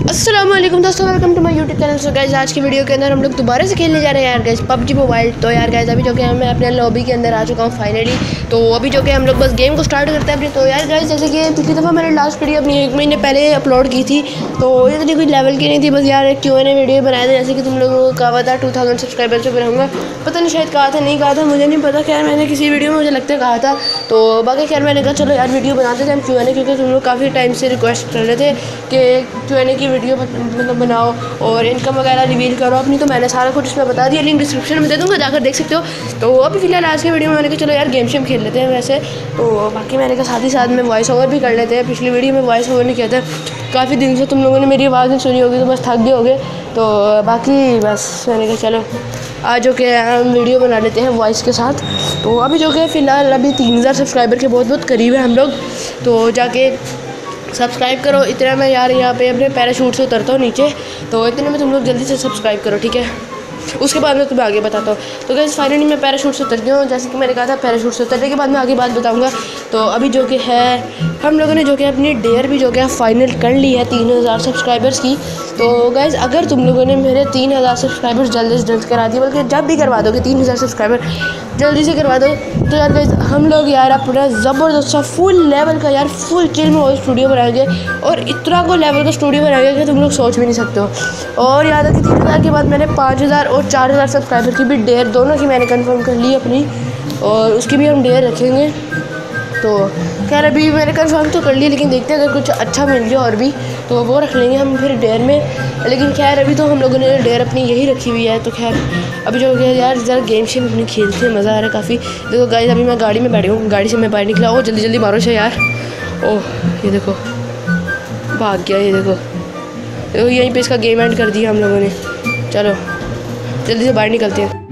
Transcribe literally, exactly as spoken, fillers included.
अस्सलाम वालेकुम दोस्तों, welcome to my YouTube channel. So guys, आज की वीडियो के अंदर हम लोग दोबारा से खेलने जा रहे हैं यार गाइस पबजी मोबाइल। तो यार गाइस अभी जो कि मैं अपने लॉबी के अंदर आ चुका हूँ फाइनली। तो अभी जो कि हम लोग बस गेम को स्टार्ट करते हैं अपनी। तो यार गाइस जैसे कि पिछली दफ़ा मैंने लास्ट वीडियो अपनी एक महीने पहले अपलोड की थी, तो ये इतनी कोई लेवल की नहीं थी, बस यार एक क्यू एन ए वीडियो बनाया था जैसे कि तुम लोगों को कहा था टू थाउजेंड सब्सक्राइबर से बनाऊँगा। पता नहीं शायद कहा था, नहीं कहा था, मुझे नहीं पता। खैर मैंने किसी वीडियो में मुझे लगता है कहा था। तो बाकी खैर मैंने कहा चलो यार वीडियो बनाते थे हम क्यू एन ए, क्योंकि तुम लोग काफ़ी टाइम से रिक्वेस्ट कर रहे थे कि क्यू एन ए की वीडियो मतलब बनाओ और इनकम वगैरह रिवील करो अपनी। तो मैंने सारा कुछ इसमें बता दिया, लिंक डिस्क्रिप्शन में दे दूँगा, जाकर देख सकते हो। तो अभी फिलहाल आज के वीडियो में मैंने कहा चलो यार गेम शेम खेल लेते हैं वैसे। तो बाकी मैंने कहा साथ ही साथ में वॉइस ओवर भी कर लेते हैं। पिछली वीडियो में वॉइस ओवर नहीं किया था, काफ़ी दिन से तुम लोगों ने मेरी आवाज़ नहीं सुनी होगी, तो बस थक गए होगे। तो बाकी बस मैंने कहा चलो आज जो कि हम वीडियो बना लेते हैं वॉइस के साथ। तो अभी जो कि फ़िलहाल अभी तीन हज़ार सब्सक्राइबर के बहुत बहुत करीब है हम लोग। तो जाके सब्सक्राइब करो। इतना मैं यार यहाँ पे अपने पैराशूट से उतरता हूँ नीचे, तो इतने में तुम लोग जल्दी से सब्सक्राइब करो, ठीक है। उसके बाद मैं तुम्हें आगे बताता हूँ। तो गाइस फाइनली मैं पैराशूट से उतर गया हूँ, जैसे कि मैंने कहा था पैराशूट से उतरने के बाद मैं आगे बात बताऊँगा। तो अभी जो कि है हम लोगों ने जो कि अपनी डेयर भी जो कि फाइनल कर ली है तीन हज़ार सब्सक्राइबर्स की। तो गाइस अगर तुम लोगों ने मेरे तीन हज़ार सब्सक्राइबर्स जल्दी से जल्द करा दिए, बल्कि जब भी करवा दोगे तीन हज़ार सब्सक्राइबर जल्दी से करवा दो, तो यार गाइस हम लोग यार अपना ज़बरदस्त सा फुल लेवल का यार फुल चिल में स्टूडियो बनाएंगे, और इतना को लेवल का स्टूडियो बनाएंगे कि तुम लोग सोच भी नहीं सकते हो। और याद है कि तीन हज़ार के बाद मैंने पाँच हज़ार और चार हज़ार सब्सक्राइबर की भी डेयर दोनों की मैंने कंफर्म कर ली अपनी, और उसकी भी हम डेयर रखेंगे। तो खैर अभी मैंने कंफर्म तो कर लिया, लेकिन देखते हैं अगर कुछ अच्छा मिल गया और भी तो वो रख लेंगे हम फिर डेयर में। लेकिन खैर अभी तो हम लोगों ने डेयर अपनी यही रखी हुई है। तो खैर अभी जो है यार ज़रा गेम शेम अपनी खेलते हैं, मज़ा आ रहा है काफ़ी। देखो गाइस अभी मैं गाड़ी में बैठी हूँ, गाड़ी से मैं बाहर निकला। ओ जल्दी जल्दी मारो से यार। ओह ये देखो भाग गया, ये देखो देखो यहीं पे इसका गेम एंड कर दिया हम लोगों ने। चलो जल्दी से बाहर निकलते हैं।